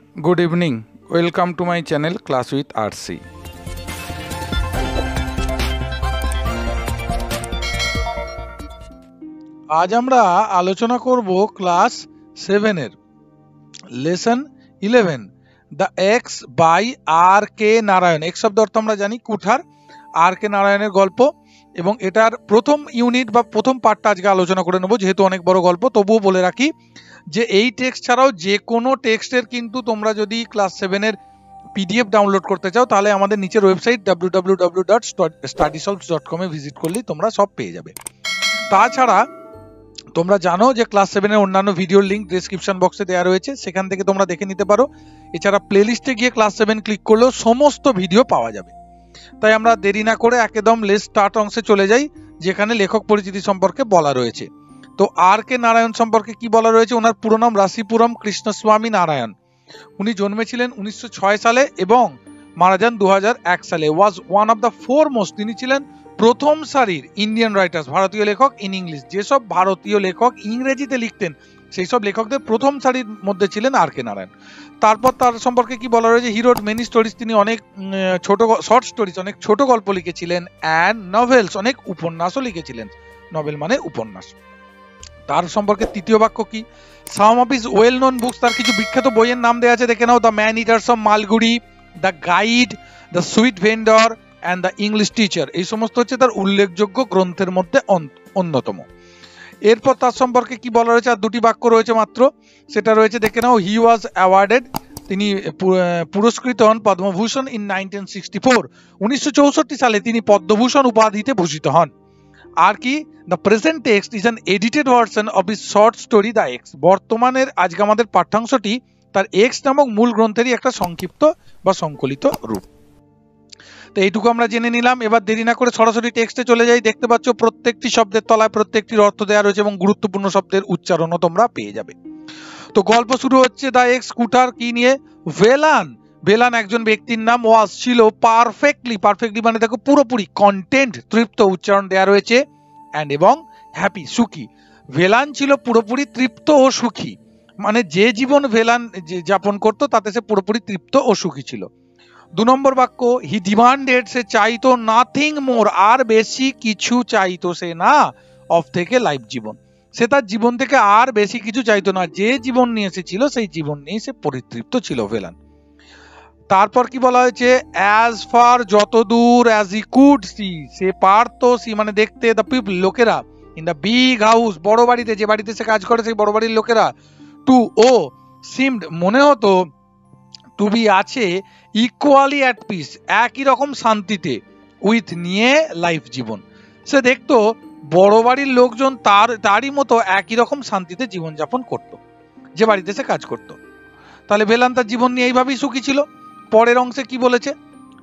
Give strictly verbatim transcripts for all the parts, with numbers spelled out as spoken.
Good evening. Welcome to my channel Class with R C. आज আমরা আলোচনা করব ক্লাস সেভেন এর lesson eleven the X by R K Narayan. এক শব্দ অর্থ আমরা জানি কুঠার, আর কে নারায়ণের গল্প এবং এটার প্রথম ইউনিট বা প্রথম পার্টটা আজকে আলোচনা করে নেব। যেহেতু অনেক বড় গল্প তবুও বলে রাখি যে এই টেক্সট ছাড়াও যে কোনো টেক্সটের কিন্তু তোমরা যদি ক্লাস সেভেন এর পিডিএফ ডাউনলোড করতে চাও তাহলে আমাদের নিচের website W W W dot study solves dot com এ ভিজিট করলেই তোমরা সব পেয়ে যাবে। তাছাড়া তোমরা জানো যে ক্লাস সেভেন এর অন্যান্য ভিডিওর লিংক ডেসক্রিপশন বক্সে দেওয়া রয়েছে, সেখান থেকে তোমরা দেখে নিতে পারো। এছাড়া প্লেলিস্টে গিয়ে ক্লাস সেভেন ক্লিক করলেও সমস্ত ভিডিও পাওয়া যাবে। তাই আমরা দেরি না করে একদম লেস স্টার্ট অংশে চলে যাই, যেখানে লেখক পরিচিতি সম্পর্কে বলা রয়েছে। তো আর কে নারায়ণ সম্পর্কে কি বলা রয়েছে? ওনার পুরো নাম রাশিপুরম কৃষ্ণস্বামী নারায়ণ। উনি জন্মেছিলেন উনিশশো ছয় সালে এবং মারা যান দু হাজার এক সালে। Was one of the four most, তিনি ছিলেন প্রথম সারির ইন্ডিয়ান রাইটার্স, ভারতীয় লেখক ইন ইংলিশ। যেসব ভারতীয় লেখক ইংরেজিতে লিখতেন সেই সব লেখকদের প্রথম সারির মধ্যে ছিলেন আর কে নারায়ণ। তারপর তার সম্পর্কে কি বলা রয়েছে? হি রোট মেনি স্টোরিজ, তিনি অনেক ছোট শর্ট স্টোরিজ, অনেক ছোট গল্প লিখেছিলেন। অ্যান্ড নভেলস, অনেক উপন্যাসও লিখেছিলেন। নভেল মানে উপন্যাস। তার সম্পর্কে তৃতীয় বাক্য কি? Some of his well known books, তার কিছু বিখ্যাত বইয়ের নাম দেওয়া আছে, দেখে নাও। The man eaters of Malgudi, the guide, the sweet vendor and the English teacher. এই সমস্ত হচ্ছে তার উল্লেখযোগ্য গ্রন্থের মধ্যে অন্যতম। এরপর তার সম্পর্কে কি বলা রয়েছে? আর দুটি বাক্য রয়েছে মাত্র, সেটা রয়েছে দেখে নাও। হি ওয়াজ অ্যাওয়ার্ডেড, তিনি পুরস্কৃত হন Padma Bhushan in nineteen sixty four, উনিশশো চৌষট্টি সালে তিনি পদ্মভূষণ উপাধিতে ভূষিত হন। আর কি? The present text is an edited version of his short story the X. বর্তমানের আজকে আমাদের পাঠ্যাংশটি তার এক্স নামক মূল গ্রন্থেরই একটা সংক্ষিপ্ত বা সংকলিত রূপ। তো এইটুকু আমরা জেনে নিলাম। এবার দেরি না করে সরাসরি টেক্সটে চলে যাই। দেখতে পাচ্ছ প্রত্যেকটি শব্দের তলায় প্রত্যেকটির অর্থ দেওয়া রয়েছে এবং গুরুত্বপূর্ণ শব্দের উচ্চারণও তোমরা পেয়ে যাবে। তো গল্প শুরু হচ্ছে দ্য এক্স কুঠার কি নিয়ে? ভেলান। ভেলান একজন ব্যক্তির নাম। ওয়াজ ছিল পারফেক্টলি, পারফেক্টলি মানে দেখো পুরোপুরি, কন্টেন্ট তৃপ্ত, উচ্চারণ দেওয়া রয়েছে। অ্যান্ড এবং হ্যাপি সুখী। ভেলান ছিল পুরোপুরি তৃপ্ত ও সুখী, মানে যে জীবন ভেলান যাপন করতো তাতে সে পুরোপুরি তৃপ্ত ও সুখী ছিল। দু নম্বর বাক্য, হি ডিমান্ডেড, সে চাইতো, নাথিং মোর, আর বেশি কিছু চাইতো সে না, অফ থেকে লাইফ, জীবন। সে তার জীবন থেকে আর বেশি কিছু চাইতো না, যে জীবন নিয়ে এসেছিল সেই জীবন নিয়ে সে পরিতৃপ্ত ছিল ভেলান। তারপর কি বলা হয়েছে? অ্যাজ ফার, যতদূর, অ্যাজ হি কুড সি, সে পারতো, সি মানে দেখতে, দ্য পিপল, লোকেরা, ইন দ্য বিগ হাউস, বড় বাড়িতে, যে বাড়িতে সে কাজ করে সেই বড় বাড়ির লোকেরা, টু ও সিমড, মনে হতো, টু বি আছে, ইকুয়ালি অ্যাট পিস, একই রকম শান্তিতে, উইথ নিয়ে লাইফ, জীবন। সে দেখতো বড় বাড়ির লোকজন তার তারই মতো একই রকম শান্তিতে জীবনযাপন করত যে বাড়িতে সে কাজ করত। তাহলে ভেলান তার জীবন নিয়ে এইভাবেই সুখী ছিল। পরের অংশে কি বলেছে?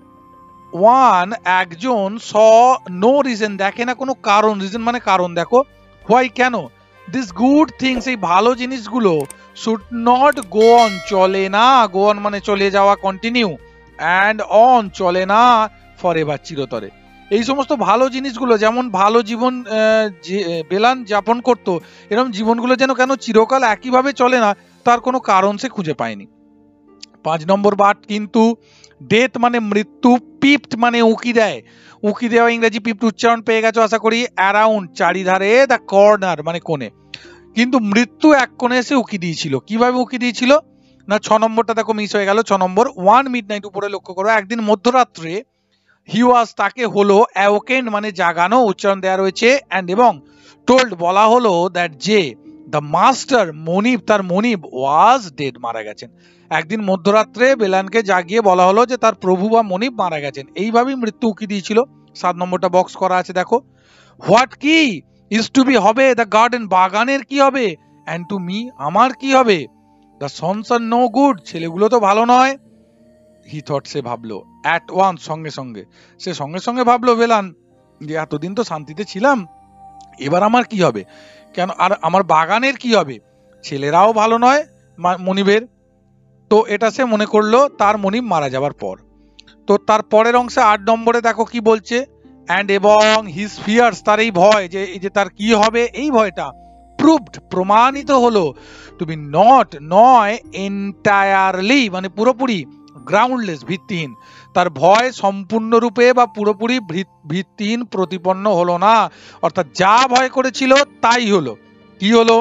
ওয়ান, একজন, স নো রিজন, দেখে না কোনো কারণ, রিজন মানে কারণ, দেখো, হোয়াই, কেন, দিস গুড থিংস, এই ভালো জিনিসগুলো, শুড নট গো অন, চলে না, গো অন মানে চলে যাওয়া, কন্টিনিউ, অ্যান্ড অন, চলে না, ফর এভার, চিরতরে। এই সমস্ত ভালো জিনিসগুলো, যেমন ভালো জীবন বেলান যাপন করতো, এরকম জীবনগুলো যেন কেন চিরকাল একইভাবে চলে না, তার কোনো কারণ সে খুঁজে পায়নি। পাঁচ নম্বর বাট, কিন্তু, ডেথ মানে মৃত্যু, পিপ্ট মানে উকি দেয়, উকি দেওয়া ইংরেজি পিপ্ট উচ্চারণ পেয়ে গেছো আশা করি। অ্যারাউন্ড, চারিধারে, দ্য কর্নার মানে কোণে। কিন্তু মৃত্যু এক কোণে এসে উকি দিয়েছিল। কিভাবে উকি দিয়েছিল না, ছ নম্বরটা দেখো মিস হয়ে গেল। ছ নম্বর, ওয়ান মিড নাইট, উপরে লক্ষ্য করো, একদিন মধ্যরাত্রে, হি ওয়াজ, তাকে হলো, অ্যাওকেন্ড মানে জাগানো, উচ্চারণ দেওয়া রয়েছে। অ্যান্ড এবং টোল্ড, বলা হলো, দ্যাট যে, দ্য মাস্টার, মনিব, তার মনিব, ওয়াজ ডেড, মারা গেছেন। একদিন মধ্যরাত্রে বেলানকে জাগিয়ে বলা হলো যে তার প্রভু বা মনিব মারা গেছেন। এইভাবেই মৃত্যু উকি দিয়েছিল। সাত নম্বরটা বক্স করা আছে দেখো। হোয়াট কি? ইজ টু বি হবে, দ্য গার্ডেন, বাগানের কি হবে? অ্যান্ড টু মি, আমার কি হবে? The sons are no good, ছেলেগুলো তো ভালো নয়। হি থট, সে ভাবলো। অ্যাট ওয়ান্স, সঙ্গে সঙ্গে, সে সঙ্গে সঙ্গে ভাবলো বেলান যে এতদিন তো শান্তিতে ছিলাম, এবার আমার কি হবে? কেন, আর আমার বাগানের কি হবে? ছেলেরাও ভালো নয় মনিবের। তো এটা সে মনে করলো তার মনিব মারা যাবার পর। তো তার পরের অংশে আট নম্বরে দেখো কি বলছে? অ্যান্ড এবং হিজ ফিয়ার্স, তার এই ভয়, যে এই যে তার কি হবে, এই ভয়টা, প্রুভড, প্রমাণিত হলো, টু বি নট নয় এন্টায়ারলি মানে পুরোপুরি, গ্রাউন্ডলেস ভিত্তিহীন, তার ভয় সম্পূর্ণরূপে বা পুরোপুরি ভিত্তিহীন প্রতিপন্ন হলো না, অর্থাৎ যা ভয় করেছিল তাই হলো। কি হলো?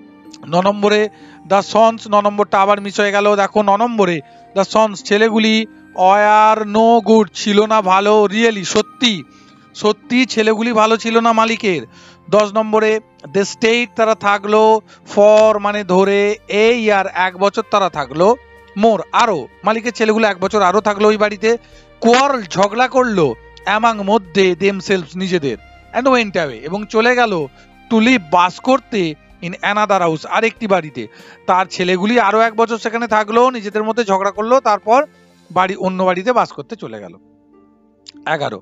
ন নম্বরে দ্য সন্স, ন নম্বরটা আবার মিস হয়ে গেল, দেখো ন নম্বরে দ্য সন্স ছেলেগুলি ওয়ার নো গুড ছিল না ভালো, রিয়েলি সত্যি সত্যি ছেলেগুলি ভালো ছিল না মালিকের। দশ নম্বরে দ্য স্টেট তারা থাকলো, ফর মানে ধরে, এ ইয়ার এক বছর তারা থাকলো, মোর আরো, মালিকের ছেলেগুলো এক বছর আরো থাকলো ওই বাড়িতে, কোয়ারল ঝগড়া করলো, অ্যামাং মধ্যে, দেমসেলভস নিজেদের, অ্যান্ড ওয়েন্ট অ্যাওয়ে এবং চলে গেল, টু লিভ বাস করতে, ইন অ্যানাদার হাউস আরেকটি বাড়িতে। তার ছেলেগুলি আরো এক বছর সেখানে থাকলো, নিজেদের মধ্যে ঝগড়া করলো, তারপর বাড়ি অন্য বাড়িতে বাস করতে চলে গেল। এগারো,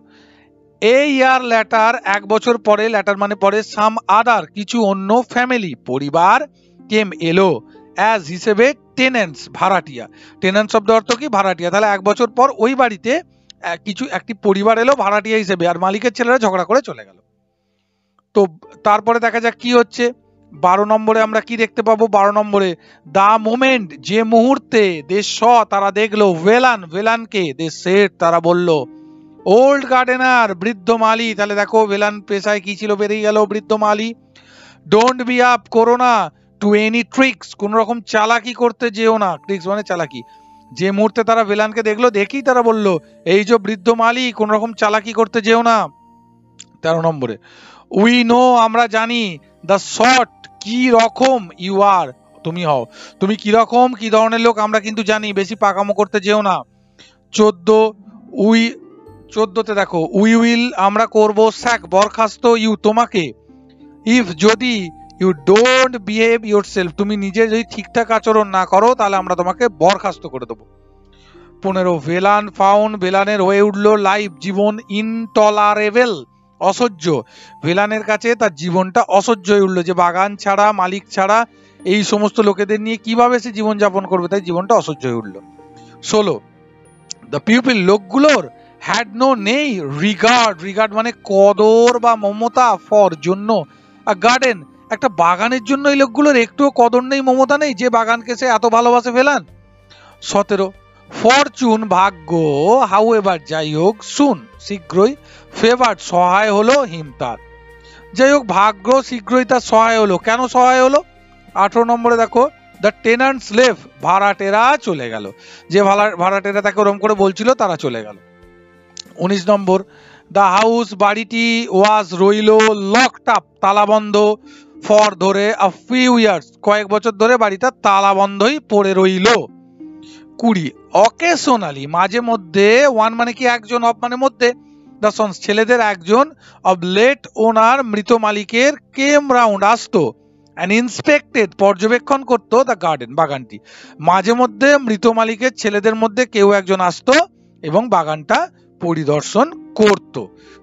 এ ইয়ার ল্যাটার এক বছর পরে, ল্যাটার মানে পরে, সাম আদার কিছু অন্য ফ্যামিলি পরিবার, কেম এলো, অ্যাজ হিসেবে টেনেন্টস ভাড়াটিয়া, টেনেন্ট শব্দ অর্থ কি? ভাড়াটিয়া। তাহলে এক বছর পর ওই বাড়িতে কিছু একটি পরিবার এলো ভাড়াটিয়া হিসেবে, আর মালিকের ছেলেরা ঝগড়া করে চলে গেল। তো তারপরে দেখা যাক কি হচ্ছে। বারো নম্বরে আমরা কি দেখতে পাবো? বারো নম্বরে দা মোমেন্ট যে মুহূর্তে, দে স তারা দেখলো, ভেলান ভেলানকে, দে সেট তারা বলল, ওল্ড গার্ডেনার বৃদ্ধ মালি, তাহলে দেখো ভেলান পেশায় কি ছিল বেরিয়ে গেল, বৃদ্ধ মালি। ডোন্ট বি আপ করো না, টু এনি ট্রিক্স কোন রকম চালাকি করতে যেও না, ট্রিক্স মানে চালাকি। যে মুহূর্তে তারা ভেলানকে দেখলো, দেখি তারা বলল, এই যে বৃদ্ধ মালি কোন রকম চালাকি করতে যেও না। তেরো নম্বরে উই নো আমরা জানি, দ্য শর্ট কি রকম, ইউ আর তুমি হও, তুমি কি রকম কি ধরনের লোক আমরা কিন্তু জানি, বেশি পাকামো করতে যেও না। চোদ্দ উই চোদ্দতে দেখো, উই উইল আমরা করব, স্যাক বরখাস্ত, ইউ তোমাকে, ইফ যদি, ইউ ডোন্ট বিহেভ ইয়োরসেলফ তুমি নিজে যদি ঠিকঠাক আচরণ না করো তাহলে আমরা তোমাকে বরখাস্ত করে দেবো। পনেরো ভেলান ফাউন্ড ভেলানের হয়ে উঠলো লাইফ জীবন, ইনটলারেবল অসহ্য, ভেলানের কাছে তার জীবনটা অসহ্য হয়ে উঠলো, যে বাগান ছাড়া মালিক ছাড়া এই সমস্ত লোকেদের নিয়ে কিভাবে সে জীবন যাপন করবে, তাই জীবনটা অসহ্য হয়ে উঠলো। ষোলো দ্য পিপল লোকগুলোর, হ্যাড নো নেই, রিগার্ড রিগার্ড মানে কদর বা মমতা, ফর জন্য, আ গার্ডেন একটা বাগানের জন্য এই লোকগুলোর একটুও কদর নেই মমতা নেই, যে বাগানকে সে এত ভালোবাসে ফেলান। সতেরো ফরচুন ভাগ্য, হাউ এবার যাই হোক, সুন শীঘ্রই, ফেভার সহায় হলো, হিম তার, যাই হোক ভাগ্য শীঘ্রই তার সহায় হলো। কেন সহায় হলো? আঠারো নম্বরে দেখো, দ্য টেনান্টস লেফ ভাড়াটেরা চলে গেল, যে ভাড়াটেরা তাকে ওরম করে বলছিল তারা চলে গেল। উনিশ নম্বর দ্য হাউস বাড়িটি, ওয়াজ রইল, লকড আপ তালাবন্ধ, ফর ধরে, আ ফিউ ইয়ার্স কয়েক বছর ধরে বাড়িটা তালাবন্ধই পড়ে রইল। কুড়ি অকেশনালি মাঝে মধ্যে, ওয়ান মানে কি একজন, অফ মানে মধ্যে, দ্য সন্স ছেলেদের একজন, অব লেট ওনার মৃত মালিকের, কেম রাউন্ড আসতো, অ্যান্ড ইন্সপেক্টেড পর্যবেক্ষণ করতো, দ্য গার্ডেন বাগানটি, মাঝে মধ্যে মৃত মালিকের ছেলেদের মধ্যে কেউ একজন আসতো এবং বাগানটা পরিদর্শন করত।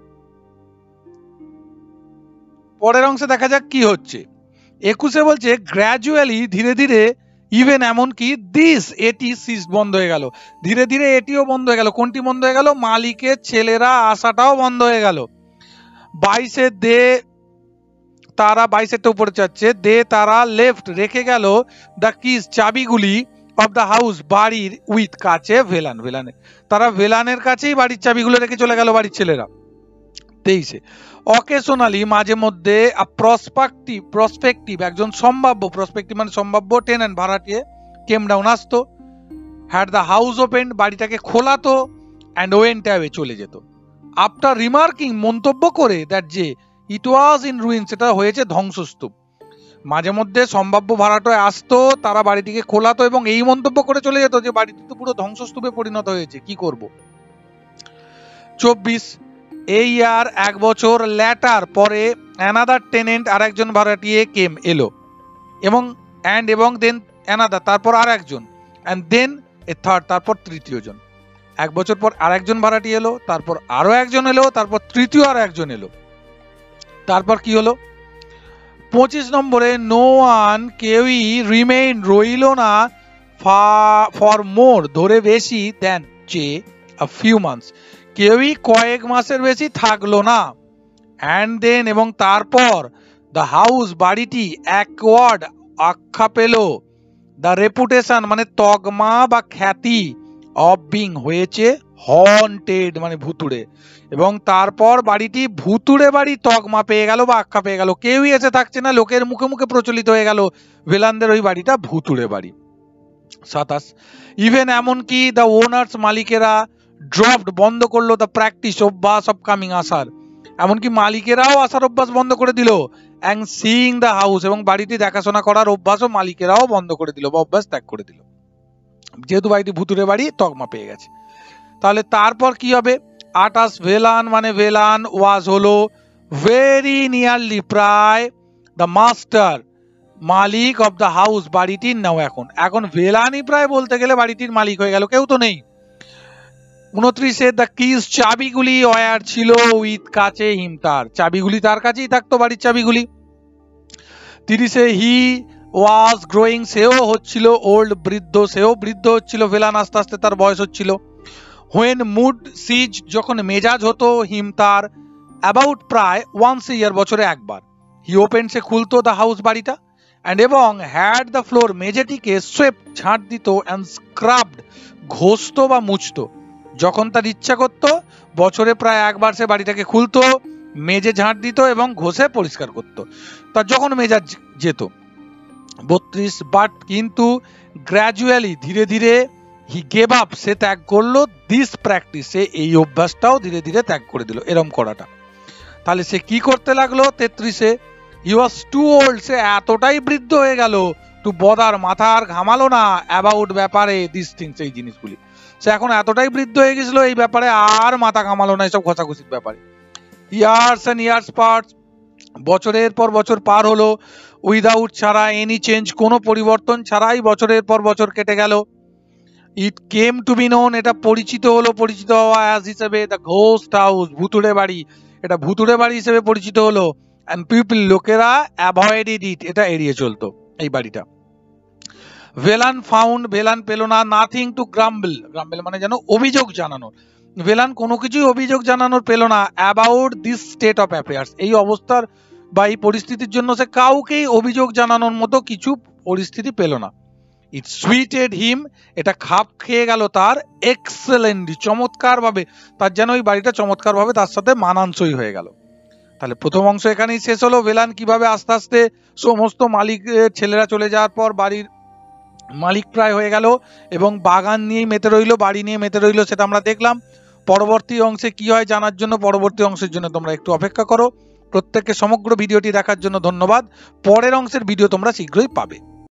পরের অংশে দেখা যাক কি হচ্ছে। একুশে বলছে গ্র্যাজুয়ালি ধীরে ধীরে, ইভেন এমনকি, দিস এটি সিজ বন্ধ হয়ে গেল, ধীরে ধীরে এটিও বন্ধ হয়ে গেল। কোনটি বন্ধ হয়ে গেল? মালিকের ছেলেরা আসাটাও বন্ধ হয়ে গেল। বাইশে দে তারা, বাইশেরটা উপরে যাচ্ছে, দে তারা লেফট রেখে গেল, দ্য কিজ চাবিগুলি, অফ দ্য হাউস বাড়ির, উইথ কাছে, ভেলান ভেলানের তারা ভেলানের কাছেই বাড়ির চাবিগুলো রেখে চলে গেল বাড়ির ছেলেরা। তেইশে অকেশনালি মাঝে মধ্যে, প্রসপেক্টিভ প্রসপেক্টিভ একজন সম্ভাব্য, প্রসপেক্টিভ মানে সম্ভাব্য, টেনেন্ট ভাড়াটিয়ে, কেম ডাউন আসতো, হ্যাড দ্য হাউস ওপেন বাড়িটাকে খোলাতো, অ্যান্ড ওয়েন্ট অ্যাওয়ে চলে যেত। আফটার রিমার্কিং মন্তব্য করে, দ্যাট যে, ইট ওয়াজ ইন রুইন সেটা হয়েছে ধ্বংসস্তূপ। মাঝে মধ্যে সম্ভাব্য ভাড়াটায় আসতো, তারা বাড়িটিকে খোলাতো এবং এই মন্তব্য করে চলে যেত যে বাড়িটি তো পুরো ধ্বংসস্তূপে পরিণত হয়েছে, কি করব। চব্বিশ এই আর এক বছর, ল্যাটার পরে, অ্যানাদার টেনেন্ট আর একজন ভাড়াটিয়ে, কেম এলো, এবং অ্যান্ড এবং দেন অ্যানাদার তারপর আর একজন, অ্যান্ড দেন এ থার্ড তারপর তৃতীয় জন। এক বছর পর আর একজন ভাড়াটি এলো, তারপর আরো একজন এলো, তারপর তৃতীয় আর একজন এলো। তারপর কি হলো? পঁচিশ নম্বরে নো ওয়ান কেউই, রিমেইন রইল না, ফর মোর ধরে বেশি, দেন যে, আ ফিউ মান্থস কেউই কয়েক মাসের বেশি থাকলো না। অ্যান্ড দেন এবং তারপর, দ্য হাউস বাড়িটি, অ্যাকওয়ার্ড আখ্যা পেল, দ্য রেপুটেশন মানে তগমা বা খ্যাতি অফ বিং হয়েছে হন্টেড মানে ভুতুড়ে, এবং তারপর বাড়িটি ভুতুড়ে বাড়ি তগমা পেয়ে গেল বা আখ্যা পেয়ে গেল, কেউই এসে থাকছে না, লোকের মুখে মুখে প্রচলিত হয়ে গেল ভেলানদের ওই বাড়িটা ভুতুড়ে বাড়ি। সাতাশ, ইভেন এমনকি দ্য ওনার্স মালিকেরা ড্রপড বন্ধ করলো দ্য প্র্যাকটিস অভ্যাস অফ কামিং আসার, এমনকি মালিকেরাও আসার অভ্যাস বন্ধ করে দিল, অ্যান্ড সিইং দ্য হাউস এবং বাড়িটি দেখাশোনা করার অভ্যাসও মালিকেরাও বন্ধ করে দিল বা অভ্যাস ত্যাগ করে দিল, যেহেতু বাড়িটি ভুতুড়ে বাড়ি তকমা পেয়ে গেছে। তাহলে তারপর কি হবে, আটাশ, ভেলান মানে ভেলান ওয়াজ হলো ভেরি নিয়ারলি প্রায় দ্য মাস্টার মালিক অফ দ্য হাউস বাড়িটির নাও, এখন এখন ভেলানই প্রায় বলতে গেলে বাড়িটির মালিক হয়ে গেল, কেউ তো নেই। উনত্রিশে, দ্য কিজ চাবিগুলি ওয়ার ছিল উইথ কাছে হিম, তার চাবিগুলি তার কাছেই থাকতো, বাড়ির চাবিগুলি। তিরিশে, হি ওয়াজ গ্রোয়িং সেও হচ্ছিল ওল্ড বৃদ্ধ, সেও বৃদ্ধ হচ্ছিল, ভেলান আস্তে আস্তে তার বয়স হচ্ছিল। হোয়েন মুড সিজ যখন মেজাজ হতো হিম তার, অ্যাবাউট প্রায় ওয়ান্স ইয়ার বছরে একবার, হি ওপেন সে খুলতো দ্য হাউস বাড়িটা, অ্যান্ড এবং হ্যাড দ্য ফ্লোর মেঝেটিকে সোয়েপ ঝাঁট দিত, অ্যান্ড স্ক্রাবড ঘষত বা মুছতো, যখন তার ইচ্ছা করত বছরে প্রায় একবার সে বাড়িটাকে খুলতো, মেজে ঝাঁট দিত এবং ঘষে পরিষ্কার করত, তার যখন মেজাজ যেত। বত্রিশ, বাট কিন্তু গ্র্যাজুয়ালি ধীরে ধীরে হি গেভ আপ সে ত্যাগ করলো দিস প্র্যাকটিস, সে এই অভ্যাসটাও ধীরে ধীরে ত্যাগ করে দিল এরম করাটা। তাহলে সে কি করতে লাগলো, তেত্রিশে, হি ওয়াজ টু ওল্ড সে এতটাই বৃদ্ধ হয়ে গেল, টু বদার মাথা আর ঘামালো না, অ্যাবাউট ব্যাপারে দিস থিংস এই জিনিসগুলি, সে এখন এতটাই বৃদ্ধ হয়ে গেছিল এই ব্যাপারে আর মাথা ঘামালো না এসব ঘষাঘষির ব্যাপারে। ইয়ার্স এন্ড ইয়ার্স পার বছরের পর বছর পার হলো, উইদাউট ছাড়া, এনি চেঞ্জ কোনো পরিবর্তন ছাড়াই বছরের পর বছর কেটে গেল। It came to be known এটা পরিচিত হলো, পরিচিত হওয়া অ্যাজ হিসেবে দ্য ঘোস্ট হাউস ভুতুড়ে বাড়ি, এটা ভুতুড়ে বাড়ি হিসেবে পরিচিত হলো, অ্যান্ড পিপল লোকেরা অ্যাভয়েডেড ইট এটা এড়িয়ে চলতো এই বাড়িটা। ভেলান ফাউন্ড ভেলান পেল না, নাথিং টু গ্রাম্বল, গ্রাম্বল মানে যেন অভিযোগ জানানোর, ভেলান কোনো কিছুই অভিযোগ জানানোর পেল না, about this state of affairs এই অবস্থার বা এই পরিস্থিতির জন্য সে কাউকেই অভিযোগ জানানোর মতো কিছু পরিস্থিতি পেল না। ইট সুইটেড হিম এটা খাপ খেয়ে গেল তার, এক্সেলেন্টলি চমৎকার ভাবে, তার যেন ওই বাড়িটা চমৎকার ভাবে তার সাথে মানানসই হয়ে গেল। তাহলে প্রথম অংশ এখানেই শেষ হলো, ভেলান কিভাবে আস্তে আস্তে সমস্ত মালিকের ছেলেরা চলে যাওয়ার পর বাড়ির মালিক প্রায় হয়ে গেল এবং বাগান নিয়েই মেতে রইল, বাড়ি নিয়ে মেতে রইল, সেটা আমরা দেখলাম। পরবর্তী অংশে কি হয় জানার জন্য পরবর্তী অংশের জন্য তোমরা একটু অপেক্ষা করো। প্রত্যেককে সমগ্র ভিডিওটি দেখার জন্য ধন্যবাদ। পরের অংশের ভিডিও তোমরা শীঘ্রই পাবে।